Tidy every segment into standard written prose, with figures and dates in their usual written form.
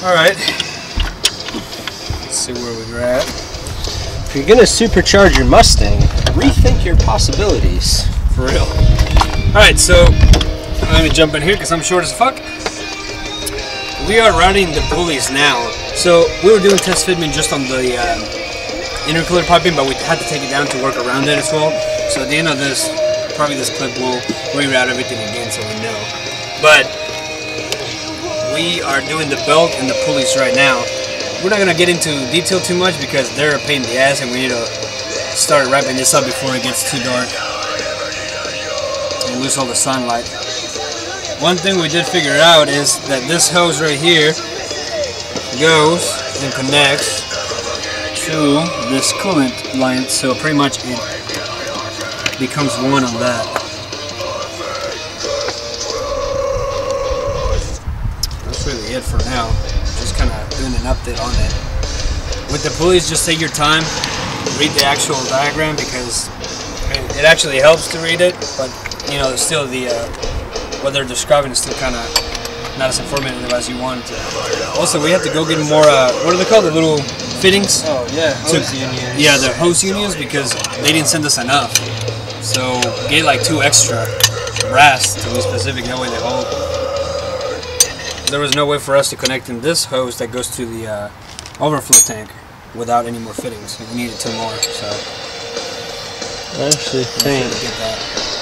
Alright. Let's see where we're at. If you're gonna supercharge your Mustang, rethink your possibilities. For real. Alright, so let me jump in here because I'm short as fuck. We are routing the pulleys now. So we were doing test fitment just on the intercooler piping, but we had to take it down to work around it as well. So at the end of this, probably this clip, will reroute everything again so we know. But we are doing the belt and the pulleys right now. We're not gonna get into detail too much because they're a pain in the ass, and we need to start wrapping this up before it gets too dark and lose all the sunlight. One thing we did figure out is that this hose right here goes and connects to this coolant line, so pretty much it becomes one on that. That's really it for now. Just kind of doing an update on it. With the pulleys, just take your time, read the actual diagram because it actually helps to read it, but you know, still the what they're describing is still kind of not as informative as you want to. Also, we have to go get more, what are they called? The little fittings? Oh, yeah, hose unions. Yeah, the hose unions, because they didn't send us enough. So, get like 2 extra brass to be specific, that way they hold. There was no way for us to connect in this hose that goes to the overflow tank without any more fittings. We needed 2 more, so. I actually think. Get that.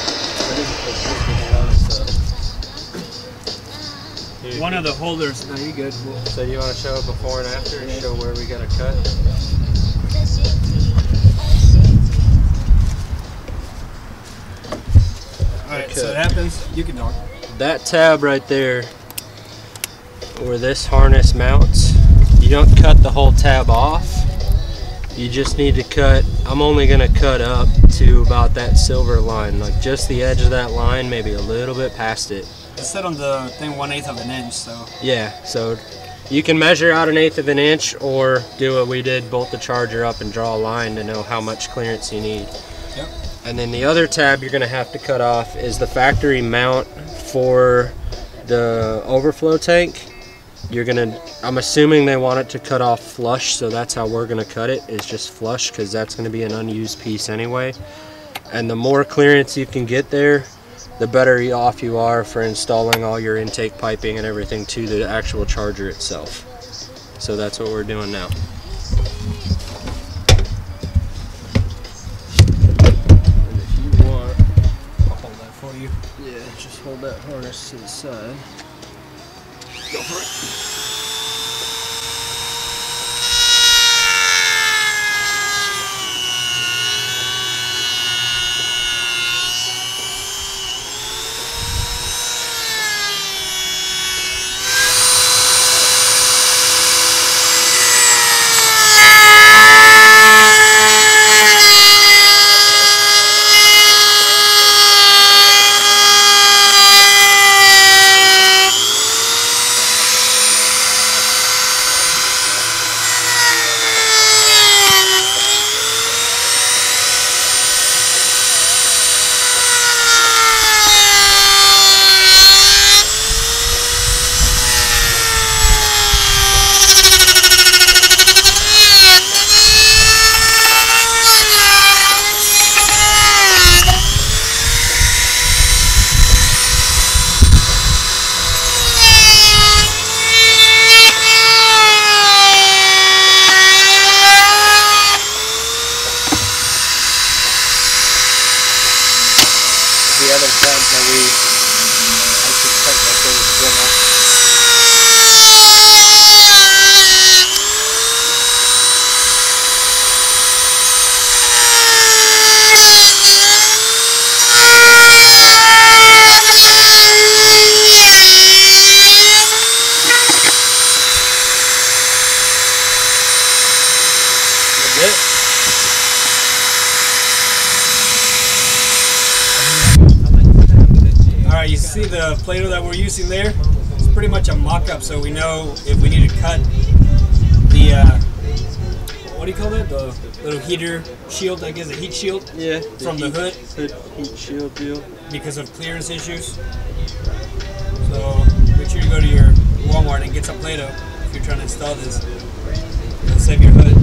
One of the holders. No, you good. So you want to show it before and after and show where we got to cut? Alright, so it happens. You can talk. That tab right there, where this harness mounts, you don't cut the whole tab off. You just need to cut, I'm only going to cut up to about that silver line, like just the edge of that line, maybe a little bit past it. It said on the thing 1/8 of an inch, so. Yeah, so you can measure out 1/8 of an inch or do what we did, bolt the charger up and draw a line to know how much clearance you need. Yep. And then the other tab you're going to have to cut off is the factory mount for the overflow tank. You're going to, I'm assuming they want it to cut off flush, so that's how we're going to cut it, is just flush, because that's going to be an unused piece anyway. And the more clearance you can get there, the better off you are for installing all your intake piping and everything to the actual charger itself. So that's what we're doing now. And if you want, I'll hold that for you. yeah, just hold that harness to the side. Go for it. The other tabs that we actually cut back over the demo. Legit. Alright, you see the Play-Doh that we're using there? It's pretty much a mock-up, so we know if we need to cut the, what do you call that? The little heater shield, I guess, the heat shield? Yeah. From the hood? Heat shield deal. Because of clearance issues. So, make sure you go to your Walmart and get some Play-Doh if you're trying to install this. It'll save your hood.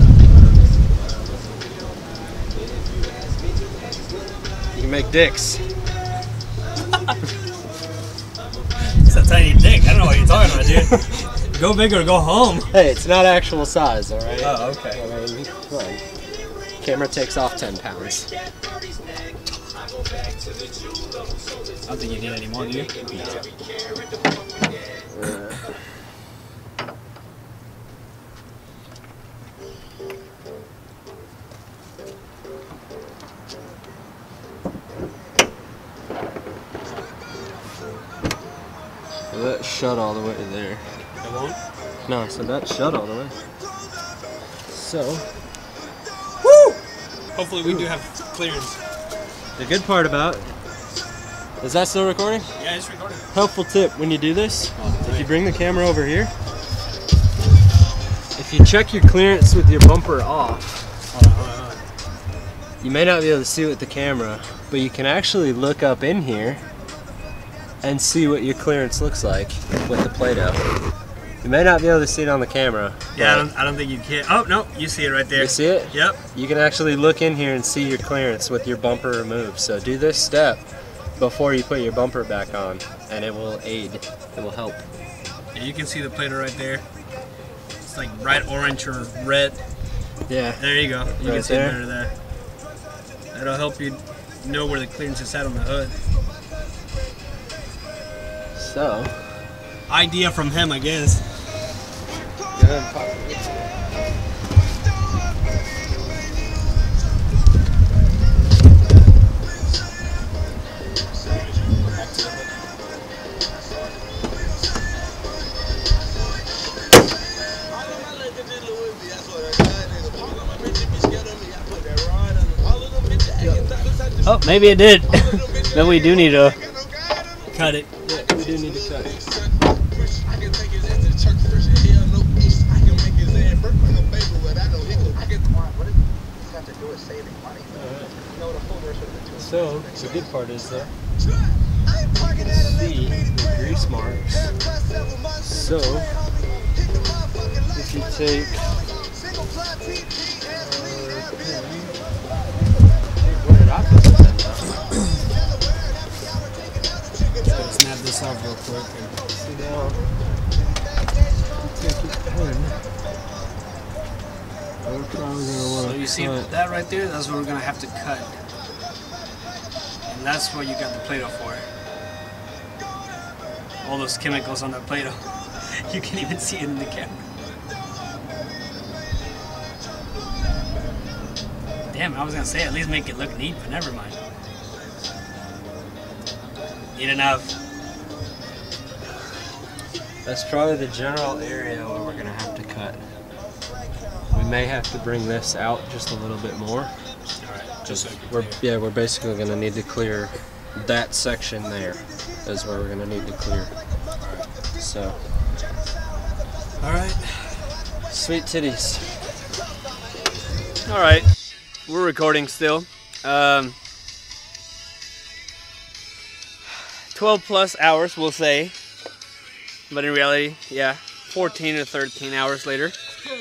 You can make dicks. It's a tiny dick. I don't know what you're talking about, dude. Go big or go home. Hey, it's not actual size, all right? Oh, okay. I mean, come on. Camera takes off 10 pounds. I don't think you need any more, do you? That shut all the way there. It won't? No, so that shut all the way. So, woo! Hopefully we do have clearance. The good part about, is that still recording? Yeah, it's recording. Helpful tip when you do this, if you bring the camera over here, if you check your clearance with your bumper off, you may not be able to see it with the camera, but you can actually look up in here and see what your clearance looks like with the Play-Doh. You may not be able to see it on the camera. Yeah, I don't think you can. Oh, no, you see it right there. You see it? Yep. You can actually look in here and see your clearance with your bumper removed. So do this step before you put your bumper back on, and it will aid. It will help. Yeah, you can see the Play-Doh right there. It's like bright orange or red. Yeah. There you go. You Right can see there. it better there. That'll help you know where the clearance is at on the hood. So, idea from him, I guess. Oh, maybe it did. Then we do need to cut it. yeah, we do need to cut it. So, the good part is though, see the grease marks. So, if you take where did I put this in now? Gotta snap this off real quick. See now, take your pen. We're probably gonna want So to you see that right there? That's what we're gonna have to cut. And that's what you got the Play-Doh for. All those chemicals on that Play-Doh. You can't even see it in the camera. Damn, I was gonna say at least make it look neat, but never mind. Neat enough. That's probably the general area where we're gonna have to cut. We may have to bring this out just a little bit more. Alright, just so We're basically gonna need to clear that section there. Is where we're gonna need to clear. So. Alright. Sweet titties. Alright. We're recording still. 12 plus hours, we'll say. But in reality, yeah, 14 or 13 hours later.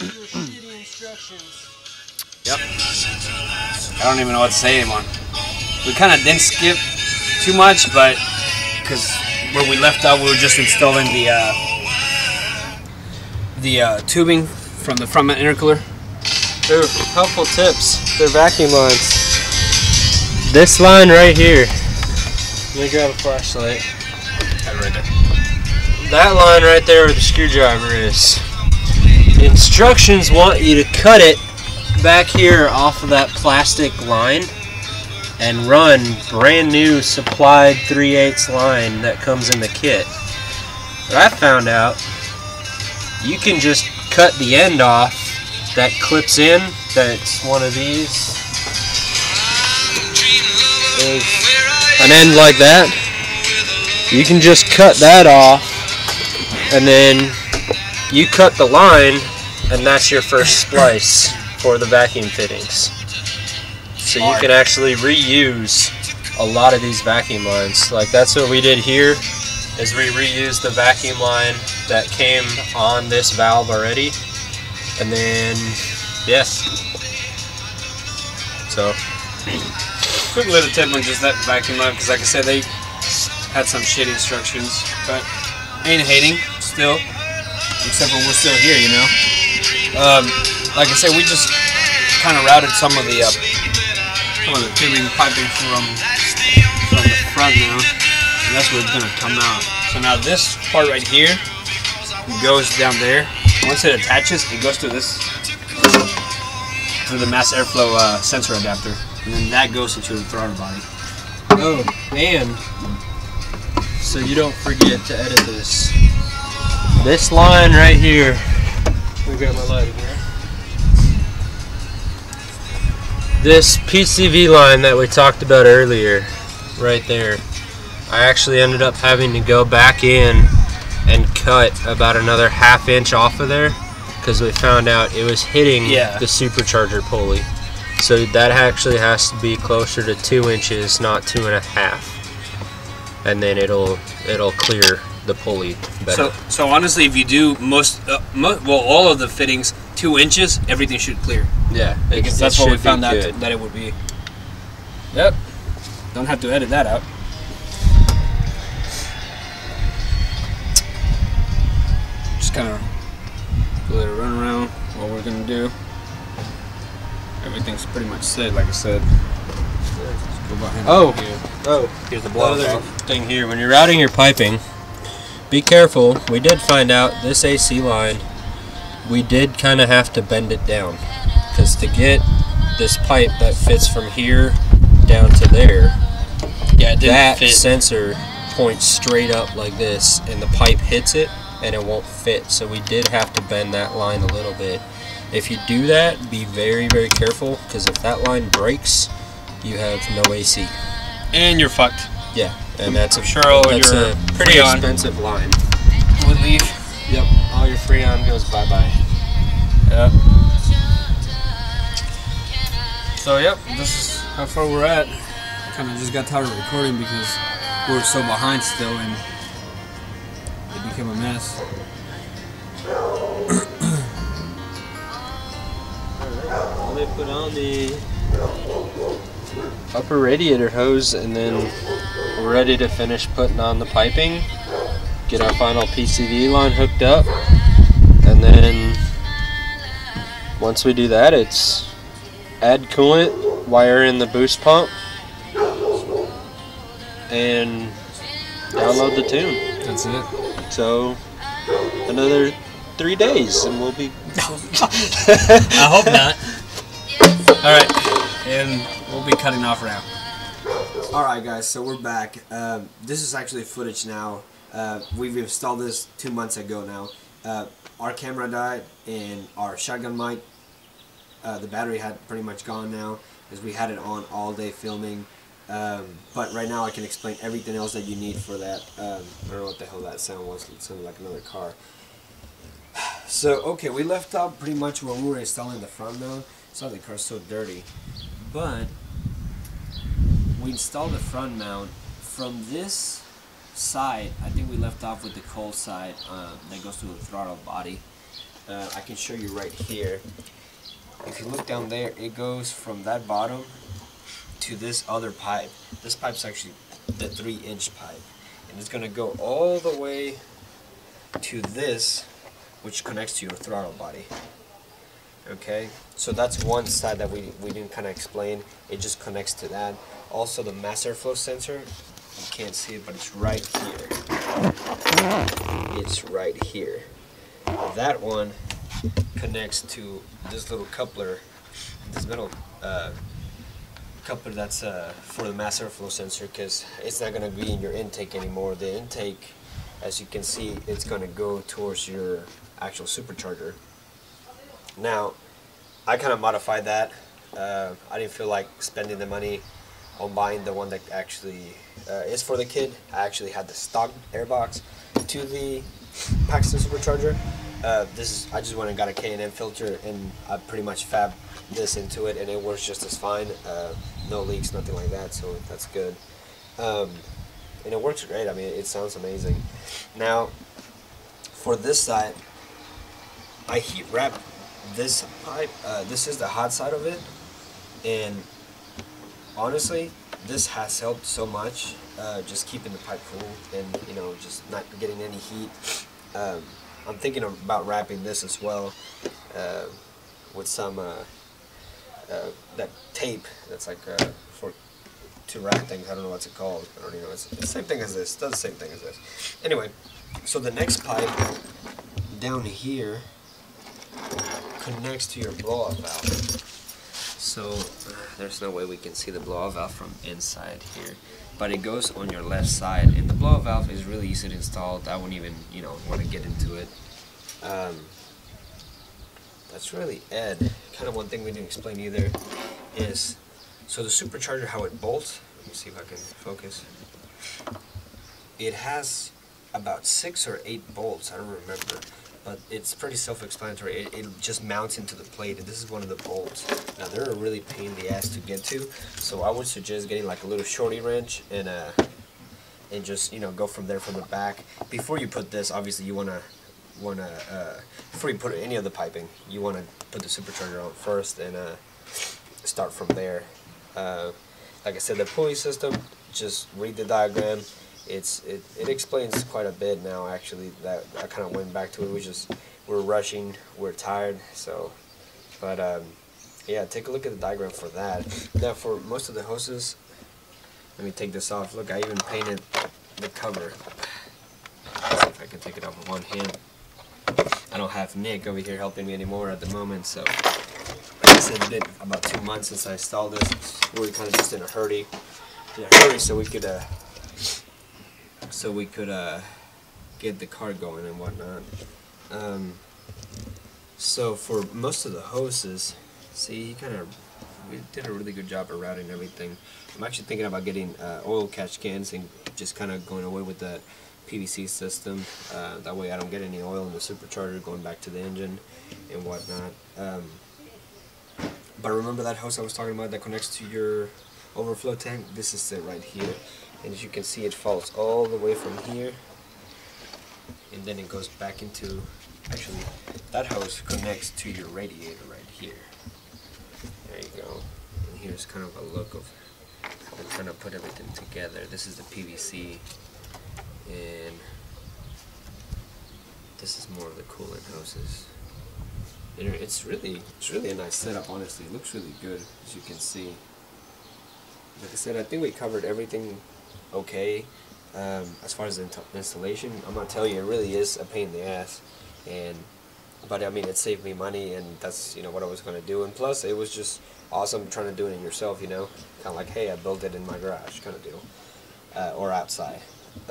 Yep. I don't even know what to say anymore. We kind of didn't skip too much, but because where we left off, we were just installing the tubing from the front mount intercooler. They're helpful tips. They're vacuum lines. This line right here. Let me grab a flashlight. Right there. That line right there where the screwdriver is. The instructions want you to cut it back here off of that plastic line and run brand new supplied 3/8 line that comes in the kit. But I found out you can just cut the end off that clips in. That's one of these. There's an end like that. You can just cut that off and then you cut the line and that's your first splice for the vacuum fittings. So you can actually reuse a lot of these vacuum lines. Like that's what we did here, is we reused the vacuum line that came on this valve already, and then yes. So quick little tip on just that vacuum line, because like I said, they had some shitty instructions, but ain't hating still, except for we're still here, you know. Like I said, we just kind of routed some of the tubing piping from the front now, and that's where it's gonna come out. So now this part right here goes down there. Once it attaches, it goes to this, to the mass airflow sensor adapter, and then that goes into the throttle body. oh, and so you don't forget to edit this. This line right here. Let me grab my lighting here. This PCV line that we talked about earlier, right there, I actually ended up having to go back in and cut about another ½ inch off of there because we found out it was hitting the supercharger pulley. So that actually has to be closer to 2 inches, not 2.5. And then it'll clear the pulley better. So honestly, if you do all of the fittings 2 inches, everything should clear. Yeah, because that's what we found out that it would be. Yep. Don't have to edit that out. Just kind of let it run around what we're gonna do. Everything's pretty much set, like I said. Here's the blow other thing here. When you're routing your piping, be careful. We did find out this AC line, we did kind of have to bend it down, because to get this pipe that fits from here down to there, that sensor points straight up like this, and the pipe hits it, and it won't fit. So we did have to bend that line a little bit. If you do that, be very, very careful, because if that line breaks, you have no AC. And you're fucked. Yeah, and that's a pretty expensive line. Would leave. Yep, all your Freon goes bye-bye. Yep. So yep, this is how far we're at. Kind of just got tired of recording because we're so behind still, and it became a mess. They put on the upper radiator hose, and then we're ready to finish putting on the piping, get our final PCV line hooked up, and then once we do that, it's add coolant, wire in the boost pump, and download the tune. That's it. So another 3 days and we'll be I hope not. Alright, and we'll be cutting off now. Alright guys, so we're back. This is actually footage now. We've installed this 2 months ago now. Our camera died and our shotgun mic, the battery had pretty much gone now, because we had it on all day filming. But right now I can explain everything else that you need for that. I don't know what the hell that sound was. It sounded like another car. So, okay, we left out pretty much when we were installing the front mount. Sorry, the car's so dirty. But we installed the front mount from this side. I think we left off with the cold side that goes to the throttle body. I can show you right here. If you look down there, it goes from that bottom to this other pipe. This pipe's actually the 3-inch pipe, and it's gonna go all the way to this, which connects to your throttle body. Okay, so that's one side that we didn't kind of explain. It just connects to that. Also, the mass airflow sensor, you can't see it, but it's right here. It's right here. That one connects to this little coupler, this metal coupler that's for the mass airflow sensor, because it's not going to be in your intake anymore. The intake, as you can see, it's going to go towards your actual supercharger. Now, I kind of modified that. I didn't feel like spending the money on buying the one that actually is for the kid. I actually had the stock airbox to the Paxton Supercharger. I just went and got a K&N filter, and I pretty much fabbed this into it, and it works just as fine. No leaks, nothing like that, so that's good. and it works great. I mean, it sounds amazing. Now, for this side, I heat wrap this pipe. This is the hot side of it, and honestly, this has helped so much. Just keeping the pipe cool and, you know, just not getting any heat. I'm thinking about wrapping this as well with some that tape that's like for to wrap things. I don't know what's it called. I don't even know. It's the same thing as this. It does the same thing as this. Anyway, so the next pipe down here connects to your blow-off valve. So there's no way we can see the blow-off valve from inside here, but it goes on your left side, and the blow-off valve is really easy to install. I wouldn't even, you know, want to get into it. That's really it. Kind of one thing we didn't explain either is, so the supercharger, how it bolts. Let me see if I can focus. It has about 6 or 8 bolts. I don't remember. But it's pretty self-explanatory. It just mounts into the plate, and this is one of the bolts. Now they're a really pain in the ass to get to, so I would suggest getting like a little shorty wrench and just, you know, go from there from the back. Before you put this, obviously you wanna before you put any of the piping, you wanna put the supercharger on first and start from there. Like I said, the pulley system, just read the diagram. It explains quite a bit now, actually. That I kind of went back to it. We're rushing, we're tired, so, but yeah, take a look at the diagram for that. Now for most of the hoses, let me take this off. Look, I even painted the cover. Let's see if I can take it off with one hand. I don't have Nick over here helping me anymore at the moment, so like I said, it's been about 2 months since I installed this. We were kind of just in a hurry, so we could get the car going and whatnot. So for most of the hoses, see, we did a really good job of routing everything. I'm actually thinking about getting oil catch cans and just kind of going away with that PVC system. That way I don't get any oil in the supercharger going back to the engine and whatnot. But remember that hose I was talking about that connects to your overflow tank? This is it right here. And as you can see, it falls all the way from here, and then it goes back into, actually, that hose connects to your radiator right here. There you go. And here's kind of a look of how we're trying to put everything together. This is the PVC, and this is more of the coolant hoses. And it's really a nice setup, honestly. It looks really good, as you can see. Like I said, I think we covered everything okay. As far as the installation, I'm gonna tell you, it really is a pain in the ass, but I mean, it saved me money, and that's, you know, what I was gonna do. And plus, it was just awesome trying to do it yourself, you know, kind of like, hey, I built it in my garage kind of deal, or outside.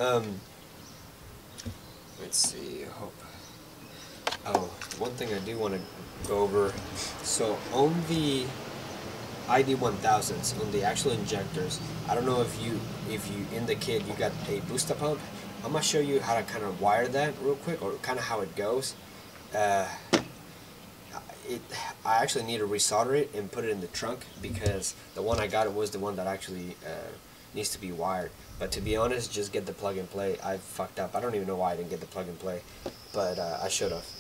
Let's see. Oh, one thing I do want to go over. So on the ID1000s, on the actual injectors, I don't know if you in the kit you got a booster pump. I'm gonna show you how to kind of wire that real quick, or kind of how it goes. I actually need to resolder it and put it in the trunk, because the one I got was the one that actually needs to be wired. But to be honest, just get the plug and play. I fucked up. I don't even know why I didn't get the plug and play, but I should have.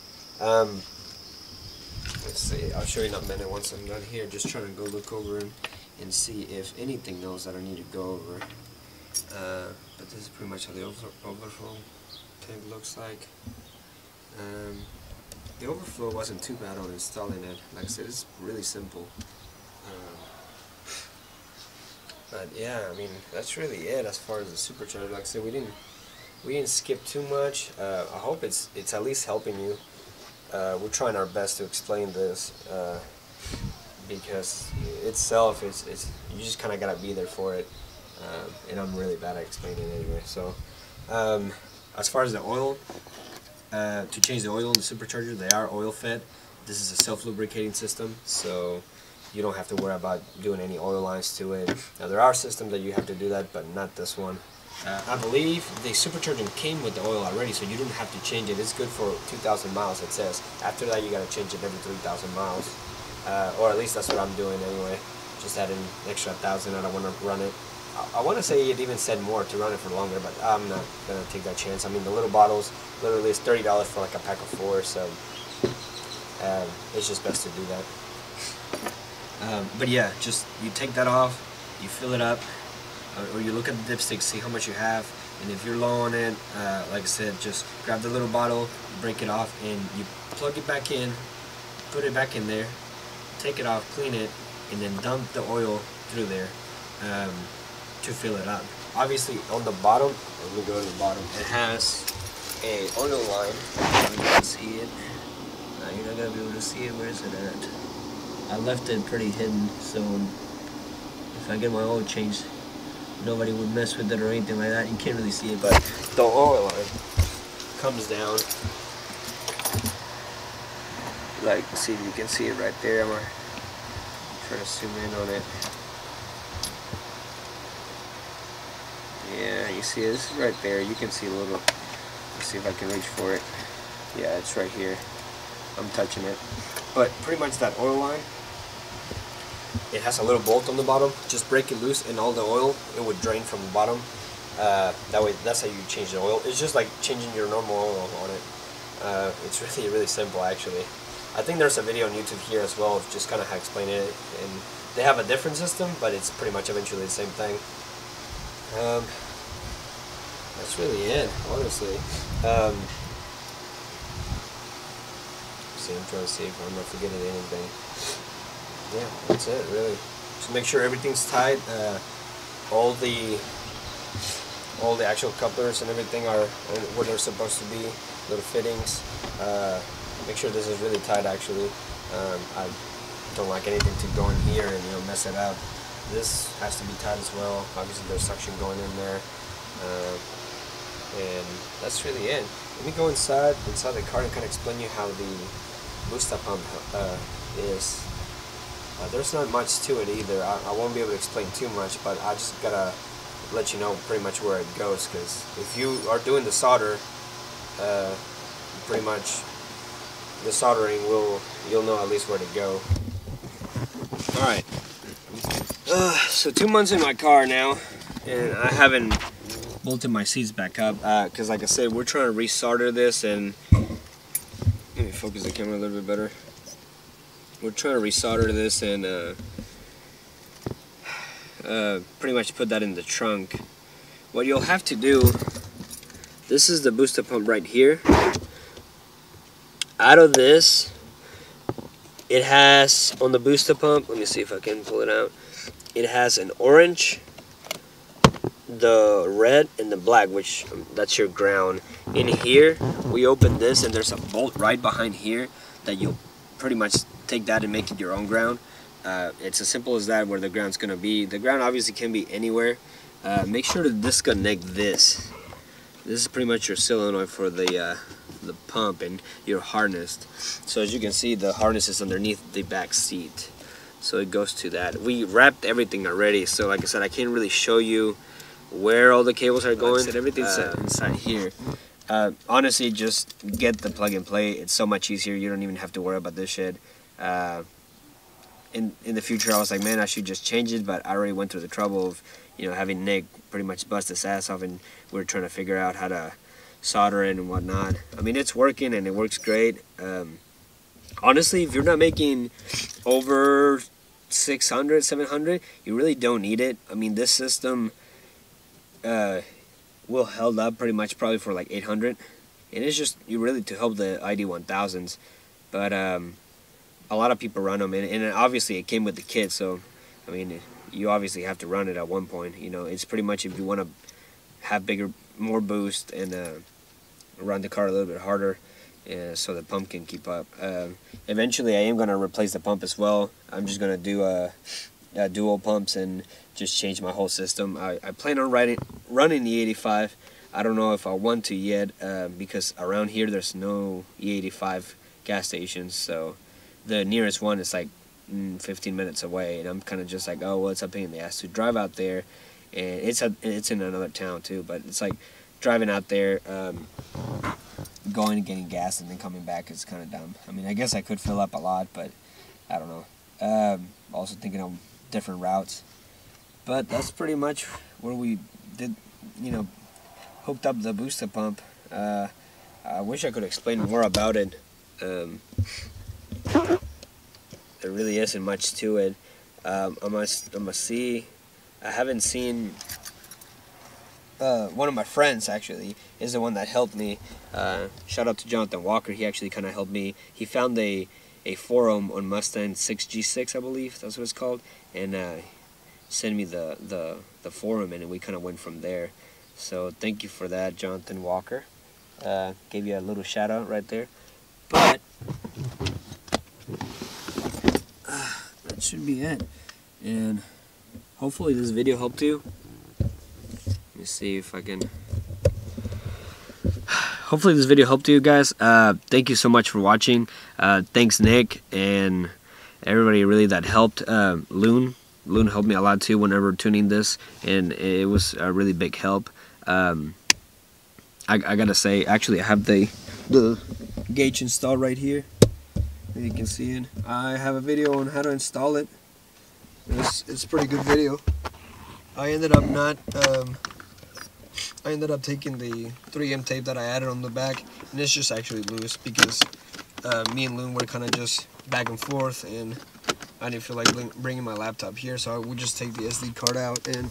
Let's see, I'll show you in a minute once I'm done here. Just trying to go look over and see if anything else that I need to go over. But this is pretty much how the overflow tank looks like. The overflow wasn't too bad on installing it. Like I said, it's really simple. But yeah, I mean, that's really it as far as the supercharger. Like I said, we didn't skip too much. I hope it's at least helping you. We're trying our best to explain this, because itself, it's you just kind of gotta be there for it, and I'm really bad at explaining it anyway. So, as far as the oil, to change the oil in the supercharger, they are oil fed. This is a self-lubricating system, so you don't have to worry about doing any oil lines to it. Now there are systems that you have to do that, but not this one. I believe the supercharging came with the oil already, so you didn't have to change it. It's good for 2,000 miles, it says. After that, you gotta change it every 3,000 miles, or at least that's what I'm doing anyway. Just adding an extra 1,000. I don't want to run it I want to say it even said more to run it for longer, but I'm not gonna take that chance. I mean, the little bottles literally is $30 for like a pack of 4, so it's just best to do that. But yeah, just you take that off, you fill it up, or you look at the dipstick, see how much you have, and if you're low on it, like I said, just grab the little bottle, break it off, and you plug it back in, put it back in there, take it off, clean it, and then dump the oil through there to fill it up. Obviously on the bottom, let me go to the bottom, it has a oil line. You can see it. You're not gonna be able to see it. Where is it at? I left it pretty hidden, so if I get my oil changed, nobody would mess with it or anything like that. You can't really see it, but the oil line comes down. Like, see, you can see it right there. I'm trying to zoom in on it. Yeah, you see it? This is right there. You can see a little. Let's see if I can reach for it. Yeah, it's right here. I'm touching it. But pretty much that oil line, it has a little bolt on the bottom. Just break it loose and all the oil, it would drain from the bottom. That way, that's how you change the oil. It's just like changing your normal oil on it. It's really simple actually. I think there's a video on YouTube here as well of just kind of how to explain it, and they have a different system, but it's pretty much eventually the same thing. That's really it, honestly. See, I'm trying to see if I'm not forgetting anything. Yeah, that's it, really. Just make sure everything's tight. All the actual couplers and everything are where they're supposed to be. Little fittings. Make sure this is really tight. Actually, I don't like anything to go in here and mess it up. This has to be tight as well. Obviously, there's suction going in there, and that's really it. Let me go inside the car and kind of explain you how the booster pump is. There's not much to it either. I won't be able to explain too much, but I just gotta let you know pretty much where it goes, because if you are doing the solder, pretty much the soldering you'll know at least where to go. Alright, so 2 months in my car now, and I haven't bolted my seats back up, because like I said, we're trying to resolder this, and let me focus the camera a little bit better. We're trying to resolder this and pretty much put that in the trunk. What you'll have to do, this is the booster pump right here. Out of this, it has, on the booster pump, let me see if I can pull it out, it has an orange, the red, and the black, which that's your ground. In here, we open this and there's a bolt right behind here that you'll pretty much take that and make it your own ground. It's as simple as that, where the ground's going to be. The ground obviously can be anywhere. Make sure to disconnect this. This is pretty much your solenoid for the pump and your harness. So as you can see, the harness is underneath the back seat. So it goes to that. We wrapped everything already, so like I said, I can't really show you where all the cables are going. Like I said, everything's inside here. Honestly, just get the plug and play. It's so much easier. You don't even have to worry about this shit. In the future, I was like, man, I should just change it, but I already went through the trouble of having Nick pretty much bust his ass off, and we were trying to figure out how to solder it and whatnot. I mean, it's working and it works great. Honestly, if you're not making over 600, 700, you really don't need it. I mean, this system will held up pretty much probably for like 800, and it's just really to help the ID1000s. But a lot of people run them, and obviously it came with the kit, so I mean, you obviously have to run it at one point. It's pretty much if you want to have more boost and run the car a little bit harder, so the pump can keep up. Eventually, I am going to replace the pump as well. I'm just going to do dual pumps and just change my whole system. I plan on running the E85. I don't know if I want to yet, because around here there's no E85 gas stations, so the nearest one is like 15 minutes away, and I'm kind of just like, oh well, it's a pain in the ass to drive out there, and it's in another town too, but it's like driving out there, going and getting gas and then coming back is kind of dumb. I mean, I guess I could fill up a lot, but I don't know. Also thinking of different routes, but that's pretty much where we did, hooked up the booster pump. I wish I could explain more about it. There really isn't much to it. I must see. I haven't seen. One of my friends actually is the one that helped me. Shout out to Jonathan Walker. He actually kind of helped me. He found a forum on Mustang Gt, I believe that's what it's called, and sent me the forum, and we kind of went from there. So thank you for that, Jonathan Walker. Gave you a little shout out right there. But that should be it. And hopefully this video helped you. Let me see if I can. Hopefully this video helped you guys. Thank you so much for watching. Thanks Nick and everybody really that helped. Loon helped me a lot too whenever tuning this, and it was a really big help. I gotta say, actually I have the gauge installed right here. You can see it. I have a video on how to install it. It's a pretty good video. I ended up taking the 3M tape that I added on the back, and it's just actually loose because me and Loon were kind of just back and forth, and I didn't feel like bringing my laptop here, so I would just take the SD card out and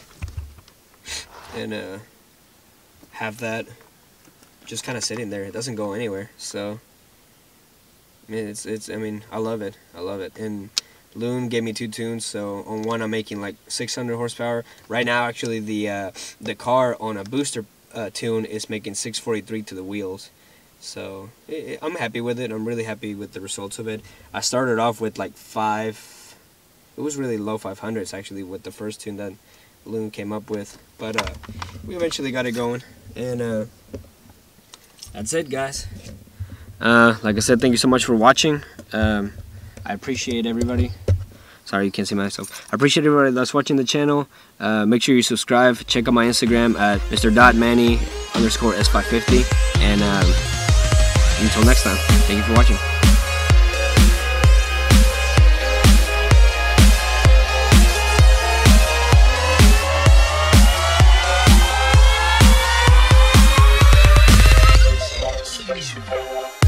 have that just kind of sitting there. It doesn't go anywhere. So I mean, I love it. And Loon gave me 2 tunes, so on one I'm making like 600 horsepower. Right now, actually, the car on a booster tune is making 643 to the wheels. So I'm happy with it. I'm really happy with the results of it. I started off with like it was really low 500s actually with the first tune that Loon came up with. But we eventually got it going, and that's it, guys. Like I said, thank you so much for watching. I appreciate everybody. Sorry, you can't see myself. I appreciate everybody that's watching the channel. Make sure you subscribe. Check out my Instagram at Mr.Manny_S550. And until next time, thank you for watching. Special.